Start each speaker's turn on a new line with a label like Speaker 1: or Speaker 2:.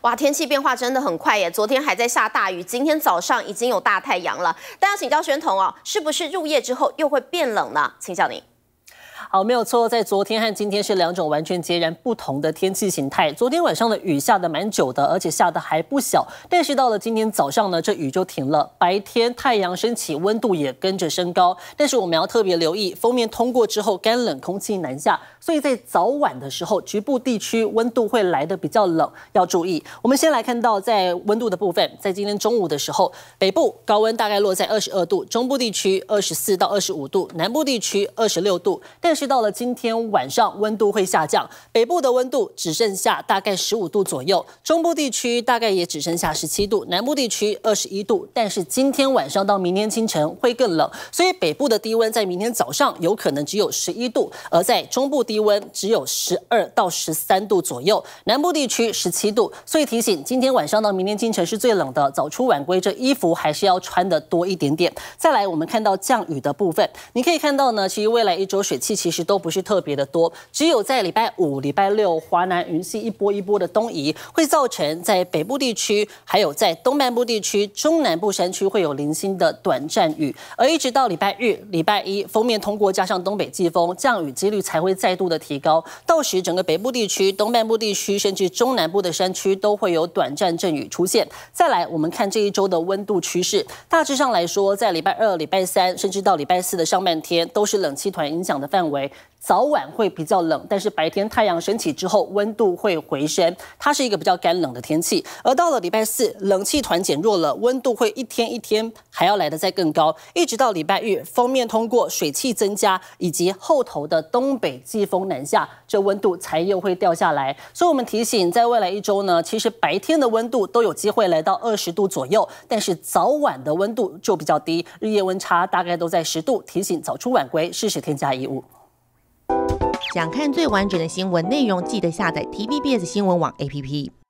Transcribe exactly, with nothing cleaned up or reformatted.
Speaker 1: 哇，天气变化真的很快耶！昨天还在下大雨，今天早上已经有大太阳了。但要请教宣彤哦，是不是入夜之后又会变冷呢？请教您。
Speaker 2: 好，没有错，在昨天和今天是两种完全截然不同的天气形态。昨天晚上的雨下得蛮久的，而且下得还不小。但是到了今天早上呢，这雨就停了。白天太阳升起，温度也跟着升高。但是我们要特别留意，锋面通过之后，干冷空气南下，所以在早晚的时候，局部地区温度会来得比较冷，要注意。我们先来看到在温度的部分，在今天中午的时候，北部高温大概落在二十二度，中部地区二十四到二十五度，南部地区二十六度。但是到了今天晚上，温度会下降，北部的温度只剩下大概十五度左右，中部地区大概也只剩下十七度，南部地区二十一度。但是今天晚上到明天清晨会更冷，所以北部的低温在明天早上有可能只有十一度，而在中部低温只有十二到十三度左右，南部地区十七度。所以提醒，今天晚上到明天清晨是最冷的，早出晚归，这衣服还是要穿的多一点点。再来，我们看到降雨的部分，你可以看到呢，其实未来一周水汽其实都不是特别的多，只有在礼拜五、礼拜六，华南云系一波一波的东移，会造成在北部地区，还有在东半部地区、中南部山区会有零星的短暂雨，而一直到礼拜日、礼拜一，锋面通过加上东北季风，降雨几率才会再度的提高。到时整个北部地区、东半部地区，甚至中南部的山区都会有短暂阵雨出现。再来，我们看这一周的温度趋势，大致上来说，在礼拜二、礼拜三，甚至到礼拜四的上半天，都是冷气团影响的范围。 早晚会比较冷，但是白天太阳升起之后，温度会回升，它是一个比较干冷的天气。而到了礼拜四，冷气团减弱了，温度会一天一天还要来得再更高，一直到礼拜日，锋面通过，水汽增加，以及后头的东北季风南下，这温度才又会掉下来。所以我们提醒，在未来一周呢，其实白天的温度都有机会来到二十度左右，但是早晚的温度就比较低，日夜温差大概都在十度。提醒早出晚归，适时添加衣物。
Speaker 3: 想看最完整的新闻内容，记得下载 T V B S 新闻网 A P P。